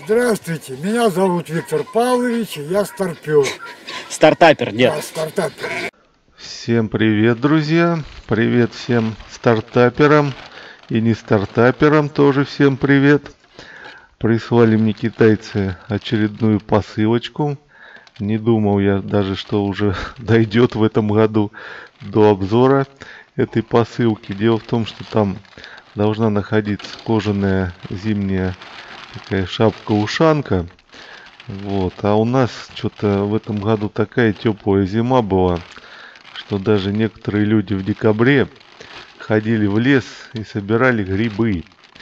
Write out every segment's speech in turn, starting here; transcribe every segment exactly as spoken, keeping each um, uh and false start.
Здравствуйте, меня зовут Виктор Павлович, я старпер. Стартапер, нет. Да, стартапер. Всем привет, друзья! Привет всем стартаперам и не стартаперам тоже всем привет! Прислали мне китайцы очередную посылочку. Не думал я даже, что уже дойдет в этом году до обзора этой посылки. Дело в том, что там должна находиться кожаная зимняя такая шапка-ушанка. Вот. А у нас что-то в этом году такая теплая зима была, что даже некоторые люди в декабре ходили в лес и собирали грибы.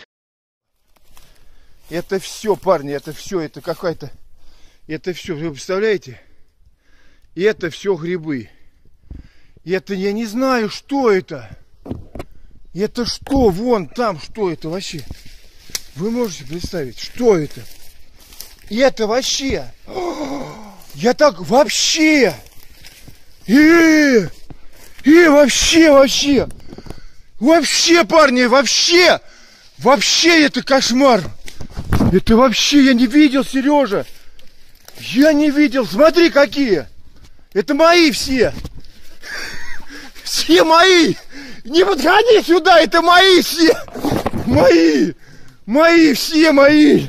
Это все, парни, это все, это какая-то... Это все, вы представляете? Это все грибы. Это я не знаю, что это. Это что? Вон там, что это вообще? Вы можете представить, что это? И это вообще... Я так вообще... И, и вообще, вообще... Вообще, парни, вообще... Вообще это кошмар. Это вообще я не видел, Сережа. Я не видел. Смотри, какие. Это мои все. Все мои. Не подходи сюда, это мои все. Мои. Мои, все мои.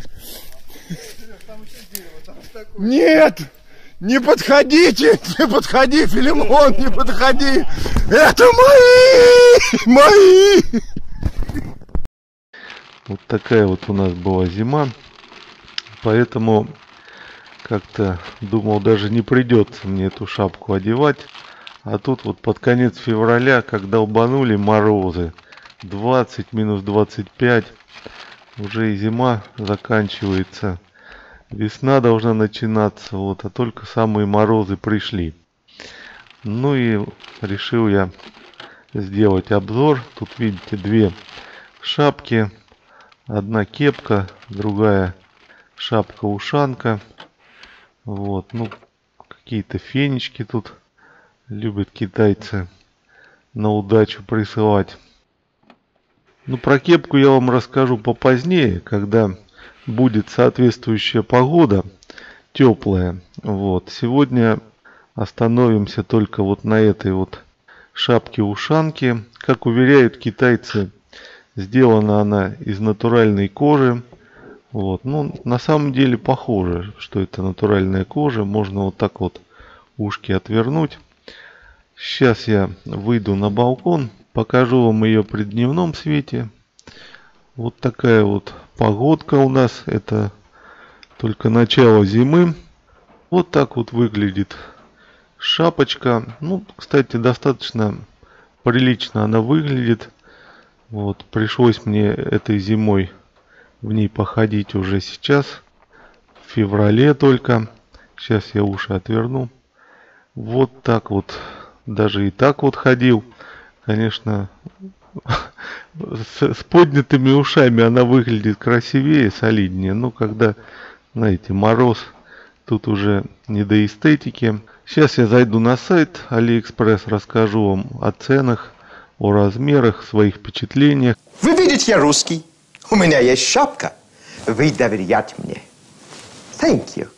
Нет. Не подходите. Не подходи, Филимон, не подходи. Это мои. Мои. Вот такая вот у нас была зима. Поэтому как-то думал, даже не придется мне эту шапку одевать. А тут вот под конец февраля, когда долбанули морозы, двадцать минус двадцать пять, уже и зима заканчивается. Весна должна начинаться, вот, а только самые морозы пришли. Ну и решил я сделать обзор. Тут видите две шапки. Одна кепка, другая шапка-ушанка. Вот, ну, какие-то фенечки тут любят китайцы на удачу присылать. Ну, про кепку я вам расскажу попозднее, когда будет соответствующая погода, теплая. Вот, сегодня остановимся только вот на этой вот шапке-ушанке. Как уверяют китайцы, сделана она из натуральной кожи. Вот. Ну, на самом деле похоже, что это натуральная кожа. Можно вот так вот ушки отвернуть. Сейчас я выйду на балкон, покажу вам ее при дневном свете. Вот такая вот погодка у нас. Это только начало зимы. Вот так вот выглядит шапочка. Ну, кстати, достаточно прилично она выглядит. Вот, пришлось мне этой зимой в ней походить уже сейчас, в феврале только. Сейчас я уши отверну. Вот так вот, даже и так вот ходил. Конечно, с, с поднятыми ушами она выглядит красивее, солиднее. Но когда, знаете, мороз, тут уже не до эстетики. Сейчас я зайду на сайт Алиэкспресс, расскажу вам о ценах, о размерах, своих впечатлениях. Вы видите, я русский. У меня есть шапка. Вы доверяете мне. Thank you.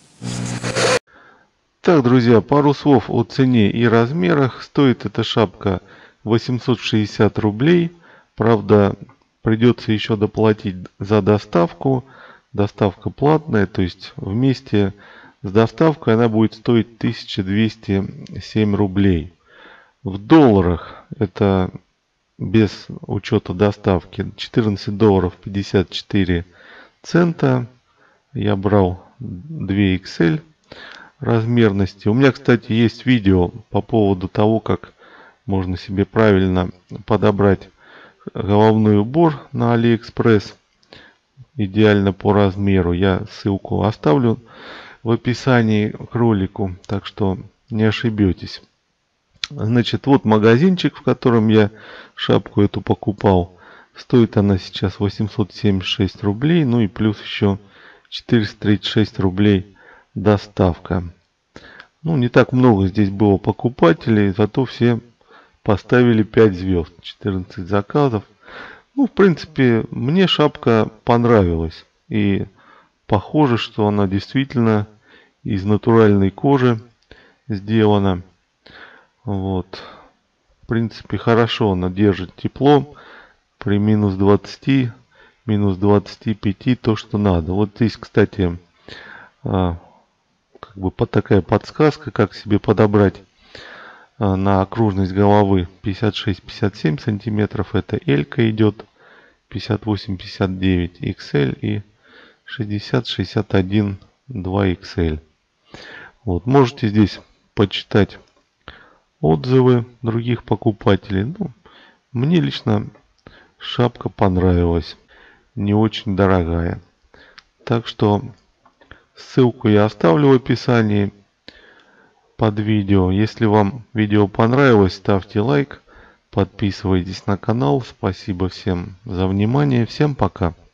Так, друзья, пару слов о цене и размерах. Стоит эта шапка восемьсот шестьдесят рублей. Правда, придется еще доплатить за доставку. Доставка платная, то есть вместе с доставкой она будет стоить тысяча двести семь рублей. В долларах это без учета доставки четырнадцать долларов пятьдесят четыре цента. Я брал две икс эль размерности. У меня, кстати, есть видео по поводу того, как можно себе правильно подобрать головной убор на Алиэкспресс. Идеально по размеру. Я ссылку оставлю в описании к ролику, так что не ошибетесь. Значит, вот магазинчик, в котором я шапку эту покупал. Стоит она сейчас восемьсот семьдесят шесть рублей. Ну и плюс еще четыреста тридцать шесть рублей доставка. Ну, не так много здесь было покупателей, зато все поставили пять звезд. четырнадцать заказов. Ну, в принципе, мне шапка понравилась. И похоже, что она действительно из натуральной кожи сделана. Вот. В принципе, хорошо она держит тепло при минус двадцати, минус двадцати пяти, то, что надо. Вот здесь, кстати, как бы под такая подсказка, как себе подобрать на окружность головы. Пятьдесят шесть — пятьдесят семь сантиметров, это L-ка идет, пятьдесят восемь — пятьдесят девять икс эль и шестьдесят — шестьдесят один — два икс эль. Вот, можете здесь почитать отзывы других покупателей. Ну, мне лично шапка понравилась, не очень дорогая. Так что ссылку я оставлю в описании под видео. Если вам видео понравилось, ставьте лайк, подписывайтесь на канал. Спасибо всем за внимание. Всем пока.